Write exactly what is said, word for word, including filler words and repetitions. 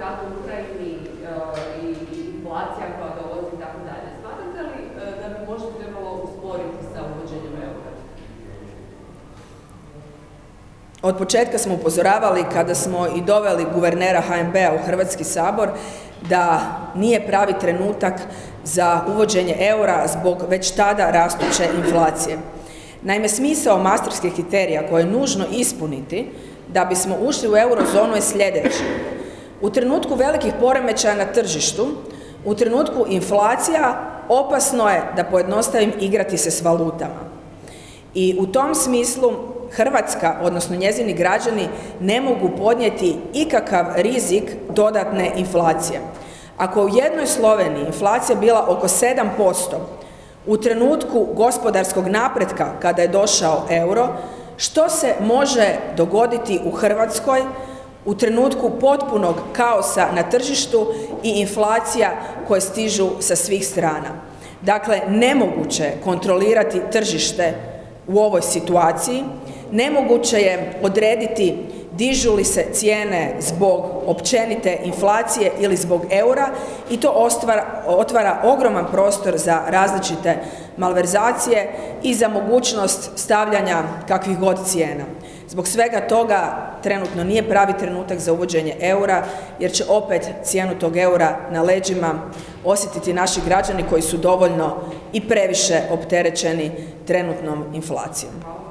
rat u Ukrajini i inflacija koja dolazi i tako dalje. Smatrate li da bi možda trebalo usporiti sa uvođenjem eura? Od početka smo upozoravali, kada smo i doveli guvernera ha en be a u Hrvatski sabor, da nije pravi trenutak za uvođenje eura zbog već tada rastuće inflacije. Naime, smisao masterskih kriterija koje je nužno ispuniti da bismo ušli u eurozonu je sljedeći. U trenutku velikih poremećaja na tržištu, u trenutku inflacija, opasno je, da pojednostavim, igrati se s valutama. I u tom smislu Hrvatska, odnosno njezini građani, ne mogu podnijeti ikakav rizik dodatne inflacije. Ako u jednoj Sloveniji inflacija bila oko sedam posto, u trenutku gospodarskog napretka kada je došao euro, što se može dogoditi u Hrvatskoj u trenutku potpunog kaosa na tržištu i inflacija koje stižu sa svih strana? Dakle, nemoguće je kontrolirati tržište u ovoj situaciji, nemoguće je odrediti dižu li se cijene zbog općenite inflacije ili zbog eura i to otvara, otvara ogroman prostor za različite malverzacije i za mogućnost stavljanja kakvih god cijena. Zbog svega toga trenutno nije pravi trenutak za uvođenje eura, jer će opet cijenu tog eura na leđima osjetiti naši građani koji su dovoljno i previše opterećeni trenutnom inflacijom.